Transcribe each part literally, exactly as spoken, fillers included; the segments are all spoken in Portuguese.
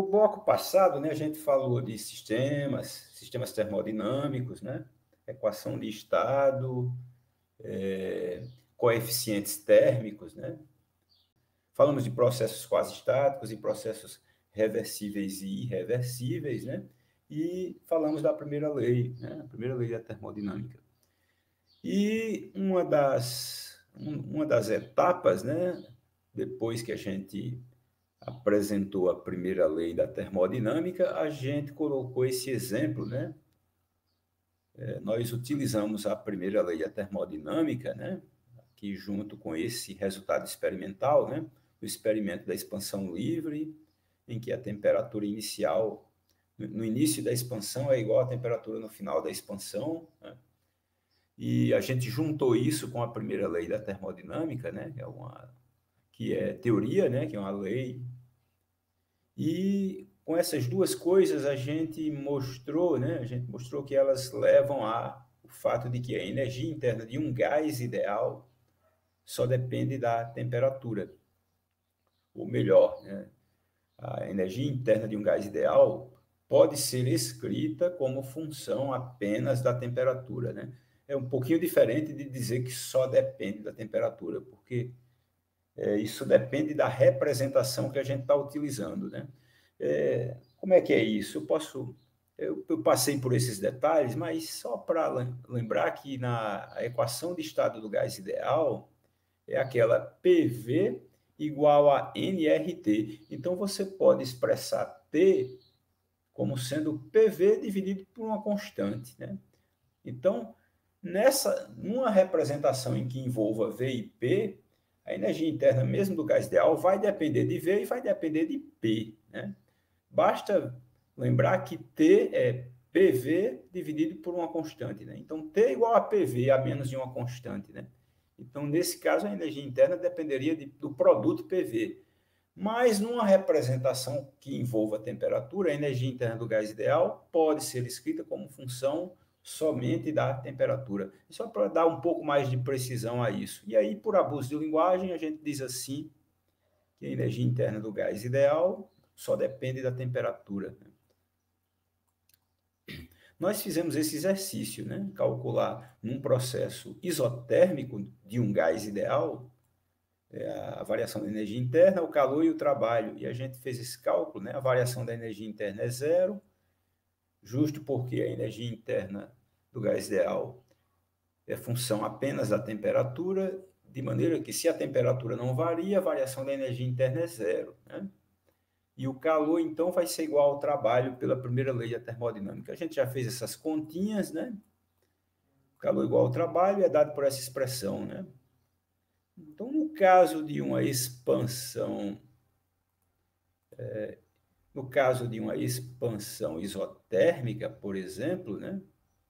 bloco passado, né, a gente falou de sistemas, sistemas termodinâmicos, né, equação de estado, é, coeficientes térmicos, né? Falamos de processos quase estáticos e processos reversíveis e irreversíveis, né? E falamos da primeira lei, né? A primeira lei da termodinâmica. E uma das, uma das etapas, né? Depois que a gente apresentou a primeira lei da termodinâmica, a gente colocou esse exemplo, né? É, nós utilizamos a primeira lei da termodinâmica, né? Que junto com esse resultado experimental, né? O experimento da expansão livre, em que a temperatura inicial, no início da expansão, é igual à temperatura no final da expansão, né? E a gente juntou isso com a primeira lei da termodinâmica, né? Que é uma, que é teoria, né? Que é uma lei. E com essas duas coisas a gente mostrou, né? A gente mostrou que elas levam a o fato de que a energia interna de um gás ideal só depende da temperatura. Ou melhor, né? A energia interna de um gás ideal pode ser escrita como função apenas da temperatura, né? É um pouquinho diferente de dizer que só depende da temperatura, porque é, isso depende da representação que a gente está utilizando, né? É, como é que é isso? Eu posso... Eu, eu passei por esses detalhes, mas só para lembrar que na equação de estado do gás ideal é aquela P V igual a N R T. Então, você pode expressar T como sendo P V dividido por uma constante, né? Então, nessa, numa representação em que envolva V e P, a energia interna mesmo do gás ideal vai depender de V e vai depender de P, né? Basta lembrar que T é P V dividido por uma constante, né? Então, T é igual a P V, a menos de uma constante, né? Então, nesse caso, a energia interna dependeria de, do produto P V. Mas, numa representação que envolva a temperatura, a energia interna do gás ideal pode ser escrita como função somente da temperatura. Só para dar um pouco mais de precisão a isso. E aí, por abuso de linguagem, a gente diz assim, que a energia interna do gás ideal só depende da temperatura. Nós fizemos esse exercício, né? Calcular num processo isotérmico de um gás ideal, é, a variação da energia interna, o calor e o trabalho. E a gente fez esse cálculo, né? A variação da energia interna é zero, justo porque a energia interna do gás ideal é função apenas da temperatura, de maneira que se a temperatura não varia, a variação da energia interna é zero, né? E o calor, então, vai ser igual ao trabalho pela primeira lei da termodinâmica. A gente já fez essas continhas, né? O calor igual ao trabalho é dado por essa expressão, né? Então, no caso de uma expansão, é, no caso de uma expansão isotérmica, por exemplo, né?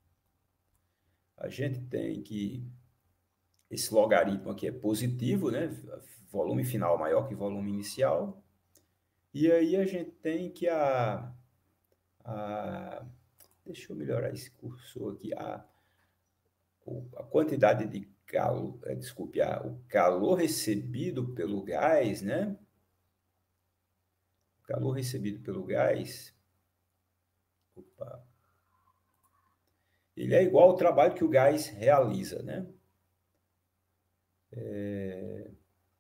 A gente tem que esse logaritmo aqui é positivo, né? Volume final maior que volume inicial. E aí a gente tem que a, a deixa eu melhorar esse cursor aqui, a, a quantidade de calor, desculpe, a, o calor recebido pelo gás, né? O calor recebido pelo gás, opa, ele é igual ao trabalho que o gás realiza, né? É,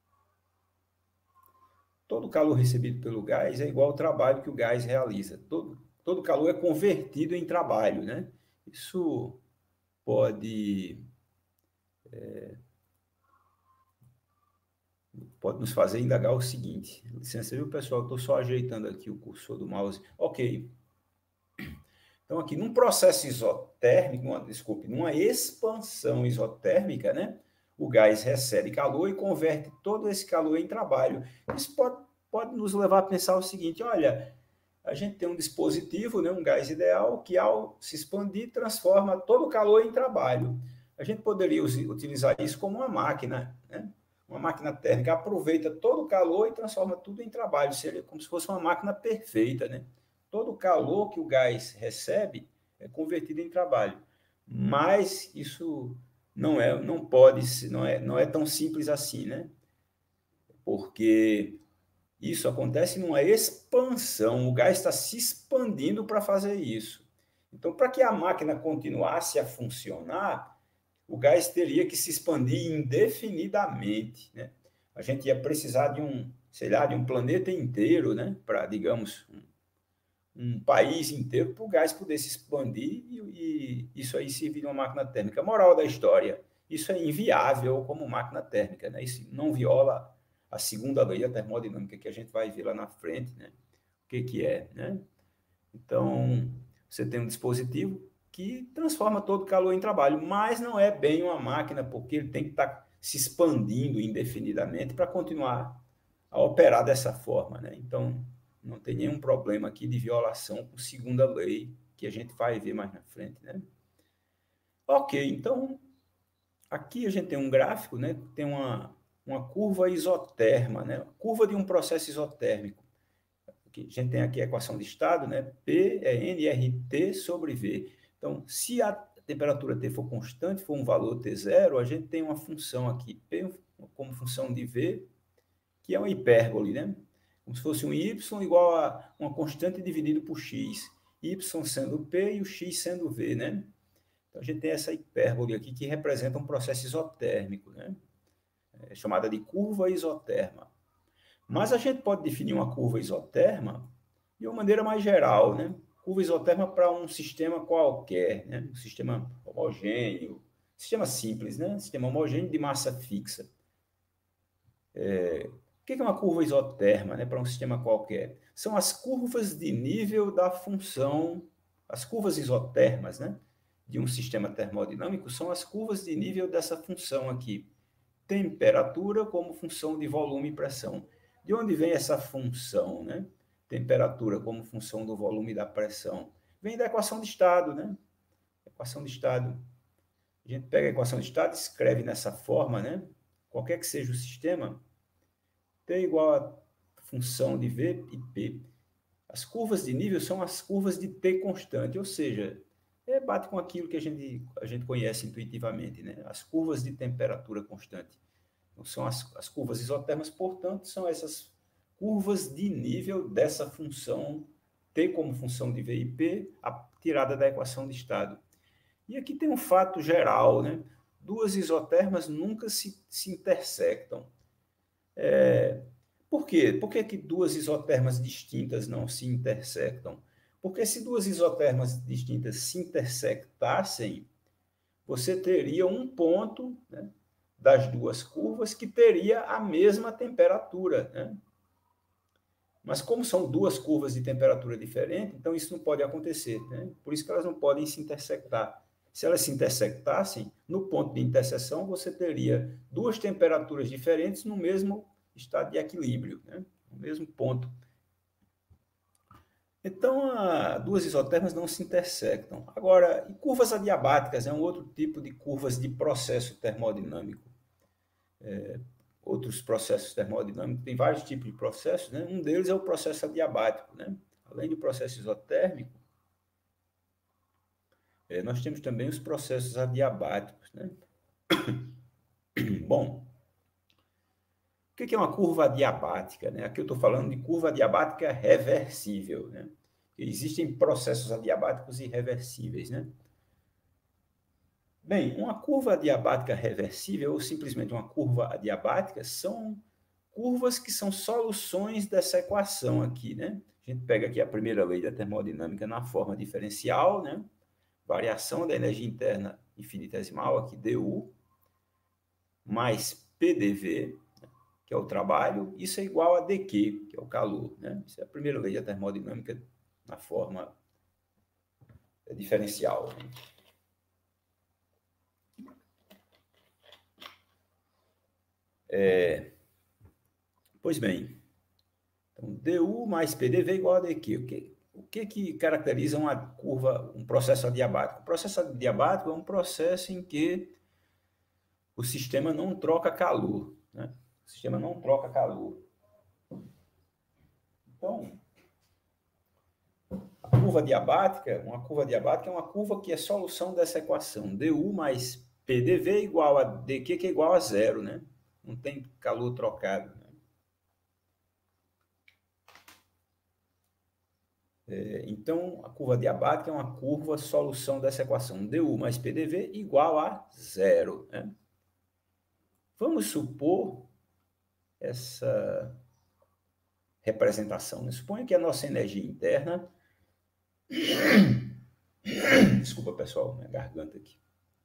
todo calor recebido pelo gás é igual ao trabalho que o gás realiza. Todo, todo calor é convertido em trabalho, né? Isso pode, é, pode nos fazer indagar o seguinte. Licença, viu, pessoal? Estou só ajeitando aqui o cursor do mouse. Ok. Então, aqui, num processo isotérmico, uma, desculpe, numa expansão isotérmica, né? O gás recebe calor e converte todo esse calor em trabalho. Isso pode, pode nos levar a pensar o seguinte, olha, a gente tem um dispositivo, né, um gás ideal, que ao se expandir, transforma todo o calor em trabalho. A gente poderia utilizar isso como uma máquina, né? Uma máquina térmica, aproveita todo o calor e transforma tudo em trabalho. Seria como se fosse uma máquina perfeita, né? Todo o calor que o gás recebe é convertido em trabalho. Mas isso não é, não pode, não é, não é tão simples assim, né? Porque Isso acontece numa expansão, o gás está se expandindo para fazer isso. Então, para que a máquina continuasse a funcionar, o gás teria que se expandir indefinidamente, né? A gente ia precisar de um, sei lá, de um planeta inteiro, né? Para, digamos, um, um país inteiro, para o gás poder se expandir e, e isso aí servir de uma máquina térmica. Moral da história, isso é inviável como máquina térmica, né? Isso não viola a segunda lei da termodinâmica que a gente vai ver lá na frente, né? O que que é, né? Então, você tem um dispositivo que transforma todo o calor em trabalho, mas não é bem uma máquina, porque ele tem que estar se expandindo indefinidamente para continuar a operar dessa forma, né? Então, não tem nenhum problema aqui de violação com segunda lei, que a gente vai ver mais na frente, né? Ok, então, aqui a gente tem um gráfico, né? Tem uma, uma curva isoterma, né? Curva de um processo isotérmico. A gente tem aqui a equação de estado, né? P é N R T sobre V. Então, se a temperatura T for constante, for um valor T zero, a gente tem uma função aqui, P como função de V, que é uma hipérbole, né? Como se fosse um Y igual a uma constante dividido por X. Y sendo P e o X sendo V, né? Então, a gente tem essa hipérbole aqui que representa um processo isotérmico, né? É chamada de curva isoterma. Mas a gente pode definir uma curva isoterma de uma maneira mais geral, né? Curva isoterma para um sistema qualquer, né? Um sistema homogêneo, sistema simples, né? Sistema homogêneo de massa fixa. É... O que é uma curva isoterma, né? Para um sistema qualquer? São as curvas de nível da função, as curvas isotermas, né? De um sistema termodinâmico são as curvas de nível dessa função aqui. Temperatura como função de volume e pressão. De onde vem essa função, né? Temperatura como função do volume e da pressão. Vem da equação de estado, né? Equação de estado. A gente pega a equação de estado e escreve nessa forma, né? Qualquer que seja o sistema, T igual a função de V e P. As curvas de nível são as curvas de T constante, ou seja, é, bate com aquilo que a gente, a gente conhece intuitivamente, né? As curvas de temperatura constante. Então, são as, as curvas isotermas, portanto, são essas curvas de nível dessa função T como função de V e P, a, tirada da equação de estado. E aqui tem um fato geral, né? Duas isotermas nunca se, se intersectam. É, por quê? Por que, que duas isotermas distintas não se intersectam? Porque se duas isotermas distintas se intersectassem, você teria um ponto, né, das duas curvas que teria a mesma temperatura, né? Mas como são duas curvas de temperatura diferente, então isso não pode acontecer, né? Por isso que elas não podem se intersectar. Se elas se intersectassem, no ponto de interseção, você teria duas temperaturas diferentes no mesmo estado de equilíbrio, né? No mesmo ponto. Então, a, duas isotermas não se intersectam. Agora, e curvas adiabáticas é um outro tipo de curvas de processo termodinâmico. É, outros processos termodinâmicos, tem vários tipos de processos, né? Um deles é o processo adiabático, né? Além do processo isotérmico, é, nós temos também os processos adiabáticos, né? Bom, o que é uma curva adiabática, né? Aqui eu estou falando de curva adiabática reversível, né? Existem processos adiabáticos irreversíveis, né? Bem, uma curva adiabática reversível ou simplesmente uma curva adiabática são curvas que são soluções dessa equação aqui, né? A gente pega aqui a primeira lei da termodinâmica na forma diferencial, né? Variação da energia interna infinitesimal, aqui dU, mais P dV, que é o trabalho, isso é igual a dQ, que é o calor, né? Isso é a primeira lei da termodinâmica na forma diferencial. É, pois bem, então, dU mais P dV igual a dQ. O que, o que, que caracteriza uma curva, um processo adiabático? O processo adiabático é um processo em que o sistema não troca calor, né? O sistema não troca calor. Então, a curva adiabática, uma curva adiabática é uma curva que é solução dessa equação, dU mais P dV igual a dQ, que é igual a zero, né? Não tem calor trocado, né? É, então, a curva adiabática é uma curva solução dessa equação du mais P dV igual a zero. Né? Vamos supor essa representação. Né? Suponha que a nossa energia interna... Desculpa, pessoal, minha garganta aqui.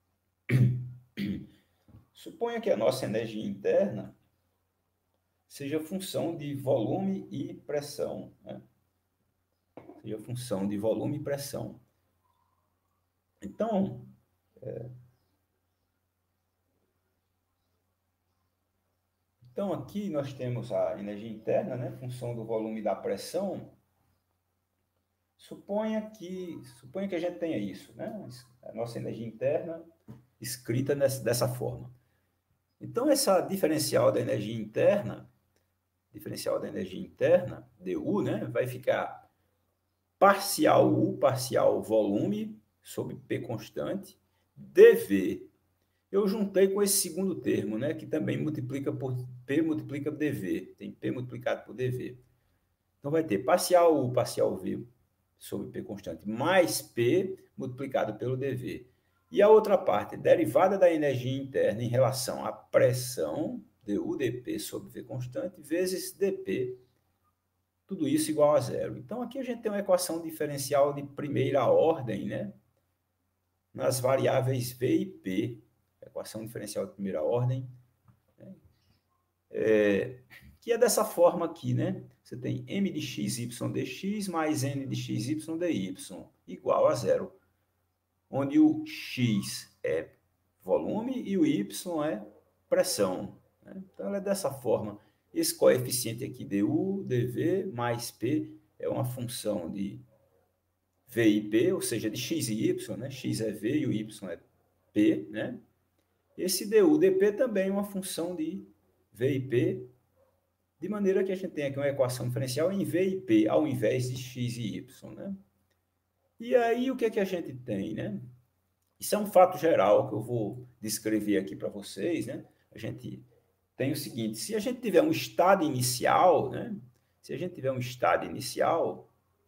Suponha que a nossa energia interna seja função de volume e pressão. Né? Seja função de volume e pressão. Então, é, então aqui nós temos a energia interna, né? Função do volume e da pressão. Suponha que, suponha que a gente tenha isso, né? A nossa energia interna escrita nessa, dessa forma. Então, essa diferencial da energia interna, diferencial da energia interna, du, né? Vai ficar parcial U, parcial volume, sobre P constante, dV. Eu juntei com esse segundo termo, né? Que também multiplica por P, multiplica por dV. Tem P multiplicado por dV. Então, vai ter parcial U, parcial V, sobre P constante, mais P multiplicado pelo dV. E a outra parte, derivada da energia interna em relação à pressão, du dP sobre V constante, vezes dP, tudo isso igual a zero. Então, aqui a gente tem uma equação diferencial de primeira ordem, né? Nas variáveis V e P. Equação diferencial de primeira ordem. Né? É, que é dessa forma aqui, né? Você tem m de xy dx mais n de xy dy igual a zero, onde o x é volume e o y é pressão. Né? Então, ela é dessa forma. Esse coeficiente aqui, du, dv mais p, é uma função de v e p, ou seja, de x e y, né? X é v e o y é p, né? Esse du, dp também é uma função de v e p, de maneira que a gente tem aqui uma equação diferencial em V e P, ao invés de X e Y. Né? E aí, o que é que a gente tem? Né? Isso é um fato geral que eu vou descrever aqui para vocês. Né? A gente tem o seguinte, se a gente tiver um estado inicial, né? Se a gente tiver um estado inicial,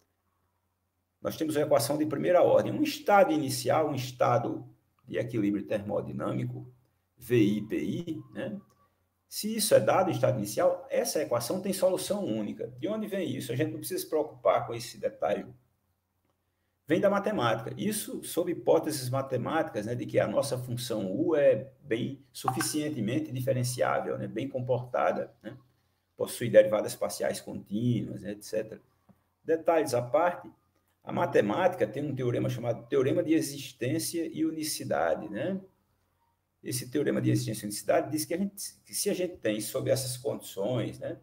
nós temos uma equação de primeira ordem. Um estado inicial, um estado de equilíbrio termodinâmico, V I, P I, né? Se isso é dado em estado inicial, essa equação tem solução única. De onde vem isso? A gente não precisa se preocupar com esse detalhe. Vem da matemática. Isso sob hipóteses matemáticas, né, de que a nossa função U é bem suficientemente diferenciável, né, bem comportada, né, possui derivadas parciais contínuas, né, etcétera. Detalhes à parte, a matemática tem um teorema chamado teorema de existência e unicidade, né? Esse teorema de existência e unicidade diz que, a gente, que se a gente tem, sob essas condições, né,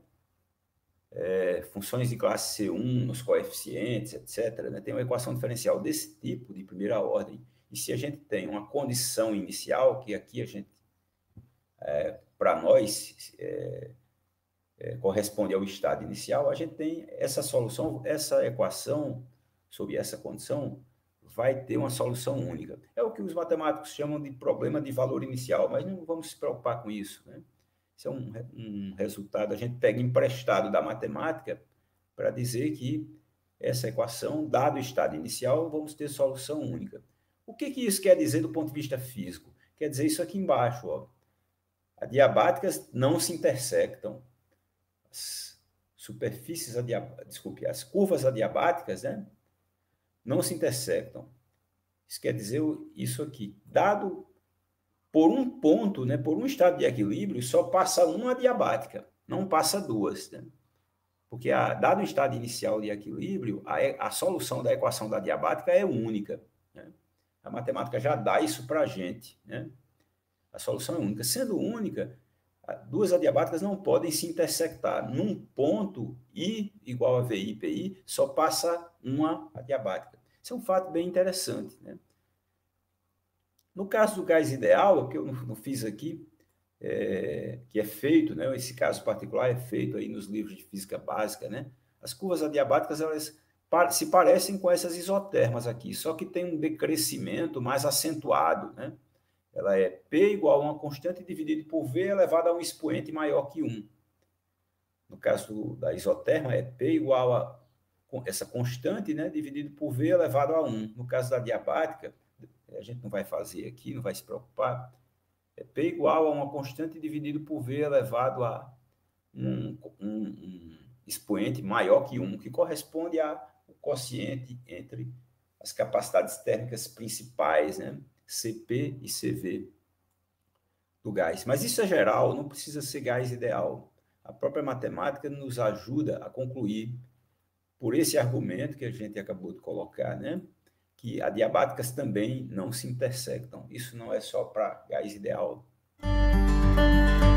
é, funções de classe C um nos coeficientes, etcétera, né, tem uma equação diferencial desse tipo, de primeira ordem, e se a gente tem uma condição inicial, que aqui a gente, é, para nós, é, é, corresponde ao estado inicial, a gente tem essa solução, essa equação, sob essa condição, vai ter uma solução única. É o que os matemáticos chamam de problema de valor inicial, mas não vamos se preocupar com isso. Né? Isso é um, um resultado, a gente pega emprestado da matemática para dizer que essa equação, dado o estado inicial, vamos ter solução única. O que, que isso quer dizer do ponto de vista físico? Quer dizer isso aqui embaixo. Ó. Adiabáticas não se intersectam. As superfícies adiabáticas, desculpe, as curvas adiabáticas, né? Não se intersectam. Isso quer dizer isso aqui. Dado por um ponto, né, por um estado de equilíbrio, só passa uma adiabática, não passa duas. Né? Porque, a, dado o estado inicial de equilíbrio, a, a solução da equação da adiabática é única. Né? A matemática já dá isso para a gente. Né? A solução é única. Sendo única, duas adiabáticas não podem se intersectar. Num ponto I igual a V I, P I, só passa uma adiabática. Isso é um fato bem interessante. Né? No caso do gás ideal, que eu não, não fiz aqui, é, que é feito, né? Esse caso particular é feito aí nos livros de física básica, né? As curvas adiabáticas, elas se parecem com essas isotermas aqui, só que tem um decrescimento mais acentuado, né? Ela é P igual a uma constante dividido por V elevado a um expoente maior que um. No caso da isoterma, é P igual a essa constante, né, dividido por V elevado a um. No caso da diabática, a gente não vai fazer aqui, não vai se preocupar, é P igual a uma constante dividido por V elevado a um, um, um expoente maior que um, que corresponde ao quociente entre as capacidades térmicas principais, né, C P e C V do gás. Mas isso é geral, não precisa ser gás ideal. A própria matemática nos ajuda a concluir, por esse argumento que a gente acabou de colocar, né, que adiabáticas também não se intersectam. Isso não é só para gás ideal.